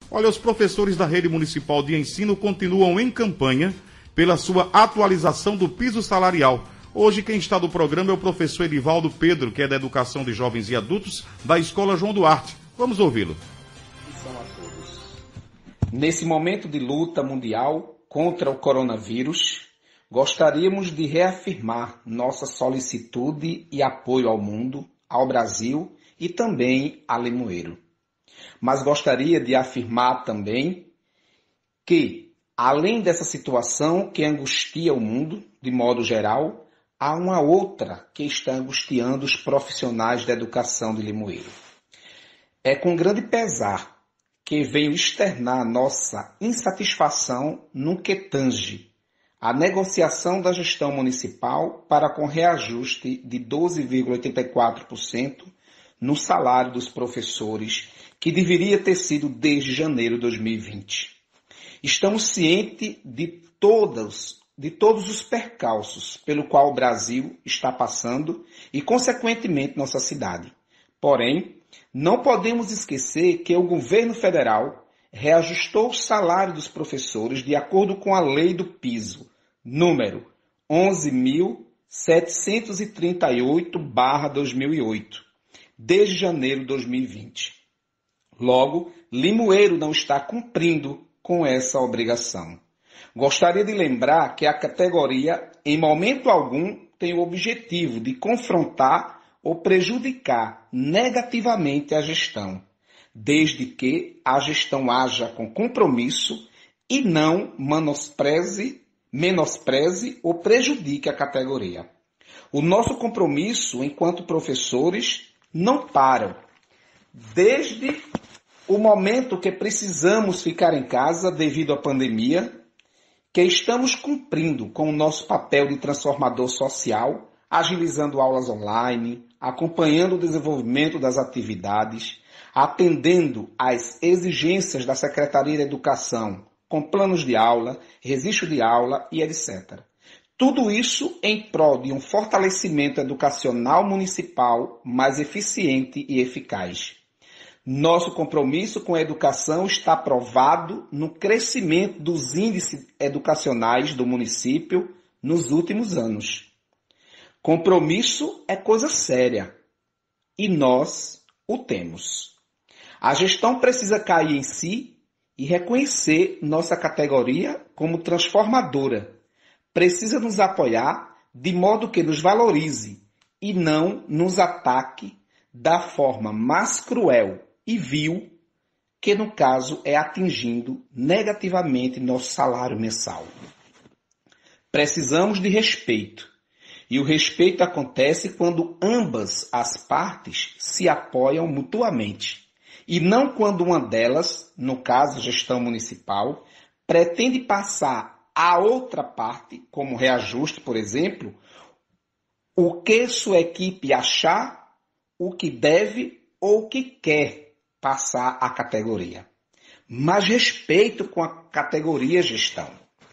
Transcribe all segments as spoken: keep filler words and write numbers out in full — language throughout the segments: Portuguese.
Olha, os professores da rede municipal de ensino continuam em campanha pela sua atualização do piso salarial. Hoje quem está do programa é o professor Edivaldo Pedro, que é da Educação de Jovens e Adultos da Escola João Duarte. Vamos ouvi-lo. A todos. Nesse momento de luta mundial contra o coronavírus, gostaríamos de reafirmar nossa solicitude e apoio ao mundo, ao Brasil e também a Limoeiro. Mas gostaria de afirmar também que, além dessa situação que angustia o mundo, de modo geral, há uma outra que está angustiando os profissionais da educação de Limoeiro. É com grande pesar que venho externar nossa insatisfação no que tange a negociação da gestão municipal para com reajuste de doze vírgula oitenta e quatro por cento no salário dos professores, que deveria ter sido desde janeiro de dois mil e vinte. Estamos cientes de todos, de todos os percalços pelo qual o Brasil está passando e, consequentemente, nossa cidade. Porém, não podemos esquecer que o governo federal reajustou o salário dos professores de acordo com a lei do piso, número onze mil setecentos e trinta e oito barra dois mil e oito, desde janeiro de dois mil e vinte. Logo, Limoeiro não está cumprindo com essa obrigação. Gostaria de lembrar que a categoria, em momento algum, tem o objetivo de confrontar ou prejudicar negativamente a gestão, desde que a gestão haja com compromisso e não menospreze, menospreze ou prejudique a categoria. O nosso compromisso, enquanto professores, não para. Desde o momento que precisamos ficar em casa devido à pandemia, que estamos cumprindo com o nosso papel de transformador social, agilizando aulas online, acompanhando o desenvolvimento das atividades, atendendo às exigências da Secretaria de Educação, com planos de aula, registro de aula e etcétera. Tudo isso em prol de um fortalecimento educacional municipal mais eficiente e eficaz. Nosso compromisso com a educação está provado no crescimento dos índices educacionais do município nos últimos anos. Compromisso é coisa séria e nós o temos. A gestão precisa cair em si e reconhecer nossa categoria como transformadora. Precisa nos apoiar de modo que nos valorize e não nos ataque da forma mais cruel e vil, que no caso é atingindo negativamente nosso salário mensal. Precisamos de respeito, e o respeito acontece quando ambas as partes se apoiam mutuamente, e não quando uma delas, no caso a gestão municipal, pretende passar à outra parte, como reajuste, por exemplo, o que sua equipe achar, o que deve ou o que quer passar à categoria. Mas respeito com a categoria gestão.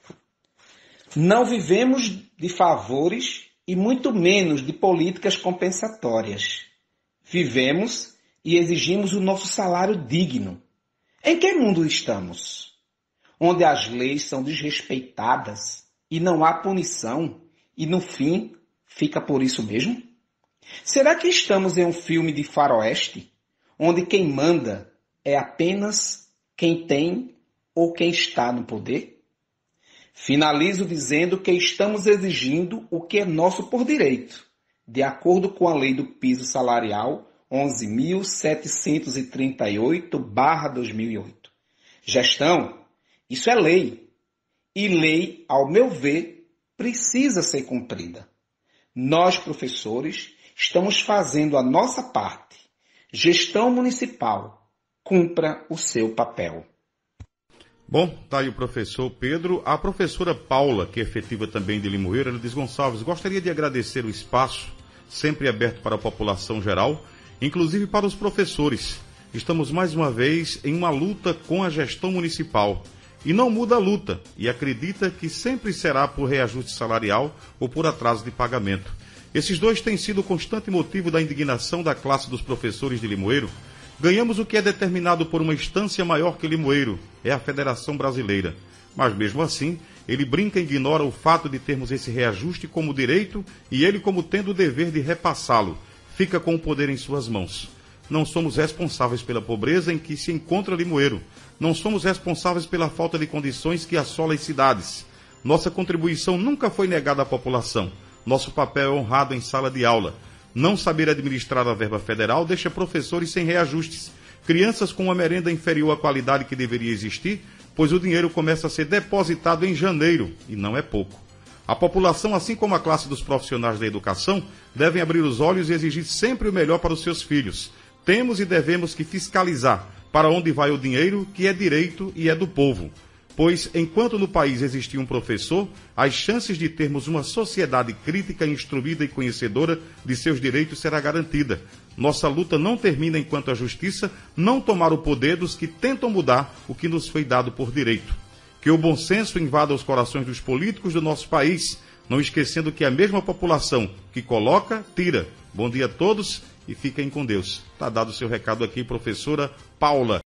Não vivemos de favores e muito menos de políticas compensatórias. Vivemos e exigimos o nosso salário digno. Em que mundo estamos? Onde as leis são desrespeitadas e não há punição e no fim fica por isso mesmo? Será que estamos em um filme de faroeste, onde quem manda é apenas quem tem ou quem está no poder? Finalizo dizendo que estamos exigindo o que é nosso por direito, de acordo com a lei do piso salarial onze mil setecentos e trinta e oito barra dois mil e oito. Gestão, isso é lei. E lei, ao meu ver, precisa ser cumprida. Nós, professores, estamos fazendo a nossa parte. Gestão municipal, cumpra o seu papel. Bom, tá aí o professor Pedro. A professora Paula, que é efetiva também de Limoeiro, ela diz: Gonçalves, gostaria de agradecer o espaço, sempre aberto para a população geral, inclusive para os professores. Estamos mais uma vez em uma luta com a gestão municipal. E não muda a luta, e acredita que sempre será por reajuste salarial ou por atraso de pagamento. Esses dois têm sido o constante motivo da indignação da classe dos professores de Limoeiro, Ganhamos o que é determinado por uma instância maior que Limoeiro, é a Federação Brasileira. Mas mesmo assim, ele brinca e ignora o fato de termos esse reajuste como direito e ele como tendo o dever de repassá-lo. Fica com o poder em suas mãos. Não somos responsáveis pela pobreza em que se encontra Limoeiro. Não somos responsáveis pela falta de condições que assola as cidades. Nossa contribuição nunca foi negada à população. Nosso papel é honrado em sala de aula. Não saber administrar a verba federal deixa professores sem reajustes. Crianças com uma merenda inferior à qualidade que deveria existir, pois o dinheiro começa a ser depositado em janeiro, e não é pouco. A população, assim como a classe dos profissionais da educação, devem abrir os olhos e exigir sempre o melhor para os seus filhos. Temos e devemos que fiscalizar para onde vai o dinheiro, que é direito e é do povo. Pois, enquanto no país existir um professor, as chances de termos uma sociedade crítica, instruída e conhecedora de seus direitos será garantida. Nossa luta não termina enquanto a justiça não tomar o poder dos que tentam mudar o que nos foi dado por direito. Que o bom senso invada os corações dos políticos do nosso país, não esquecendo que a mesma população que coloca, tira. Bom dia a todos e fiquem com Deus. Está dado o seu recado aqui, professora Paula.